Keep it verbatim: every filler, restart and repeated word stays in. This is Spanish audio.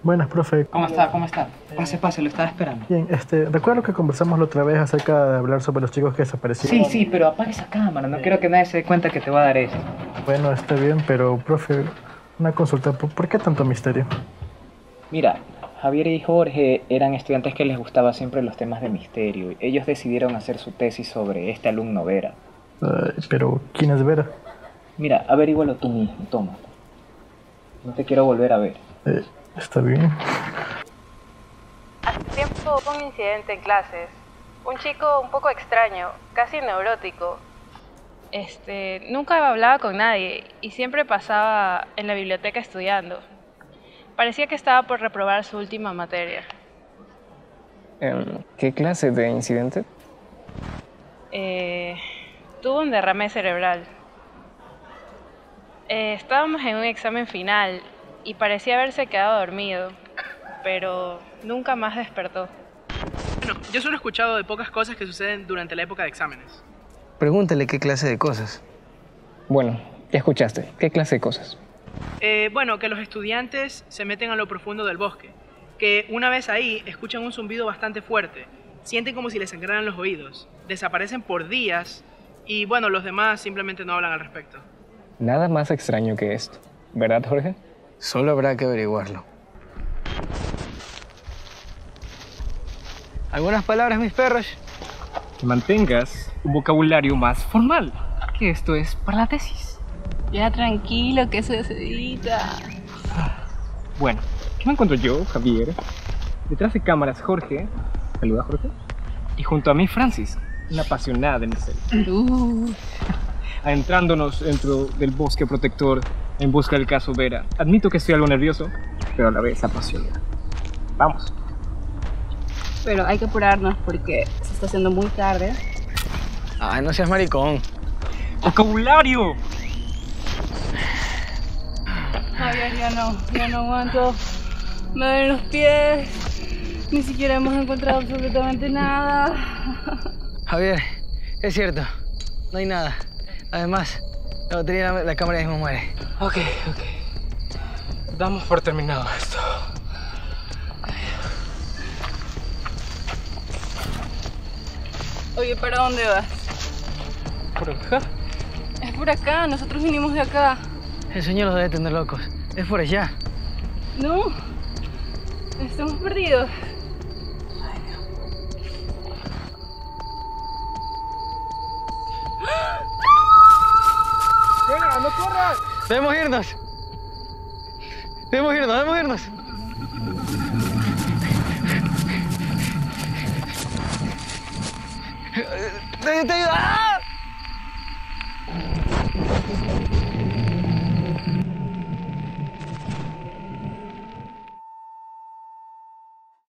Buenas, profe. ¿Cómo está? ¿Cómo está? Pase, pase, lo estaba esperando. Bien, este, recuerdo que conversamos la otra vez acerca de hablar sobre los chicos que desaparecieron. Sí, sí, pero apaga esa cámara, no quiero que nadie se dé cuenta que te voy a dar esto. Bueno, está bien, pero, profe, una consulta. ¿Por, por qué tanto misterio? Mira, Javier y Jorge eran estudiantes que les gustaba siempre los temas de misterio. Ellos decidieron hacer su tesis sobre este alumno Vera. Ay, pero, ¿quién es Vera? Mira, averígualo tú mismo, toma. No te quiero volver a ver. Eh, está bien. Hace tiempo hubo un incidente en clases. Un chico un poco extraño, casi neurótico. Este, nunca hablaba con nadie y siempre pasaba en la biblioteca estudiando. Parecía que estaba por reprobar su última materia. ¿Qué clase de incidente? Eh, tuvo un derrame cerebral. Eh, estábamos en un examen final y parecía haberse quedado dormido, pero nunca más despertó. Bueno, yo solo he escuchado de pocas cosas que suceden durante la época de exámenes. Pregúntale qué clase de cosas. Bueno, ya escuchaste. ¿Qué clase de cosas? Eh, bueno, que los estudiantes se meten a lo profundo del bosque, que una vez ahí escuchan un zumbido bastante fuerte, sienten como si les sangraran los oídos, desaparecen por días y bueno, los demás simplemente no hablan al respecto. Nada más extraño que esto, ¿verdad, Jorge? Solo habrá que averiguarlo. ¿Algunas palabras, mis perros? Que mantengas un vocabulario más formal, que esto es para la tesis. Ya tranquilo, que eso se edita. Bueno, ¿qué me encuentro yo, Javier? Detrás de cámaras, Jorge. Saluda, Jorge. Y junto a mí, Francis, una apasionada de misterio. Uh. Adentrándonos dentro del bosque protector en busca del caso Vera. Admito que estoy algo nervioso, pero a la vez apasionado. Vamos. Pero hay que apurarnos porque se está haciendo muy tarde. Ay, no seas maricón. ¡Vocabulario! Javier, ya no, ya no aguanto. Me duelen los pies. Ni siquiera hemos encontrado absolutamente nada. Javier, es cierto. No hay nada. Además, la batería de la, la cámara mismo muere. Ok, ok. Damos por terminado esto. Oye, ¿para dónde vas? ¿Por acá? Es por acá, nosotros vinimos de acá. El sueño los debe tener locos. Es por allá. No, estamos perdidos. ¡Venga, no corras! Debemos irnos. Debemos irnos, debemos irnos. ¡Nadie te ayuda! ¡Ah!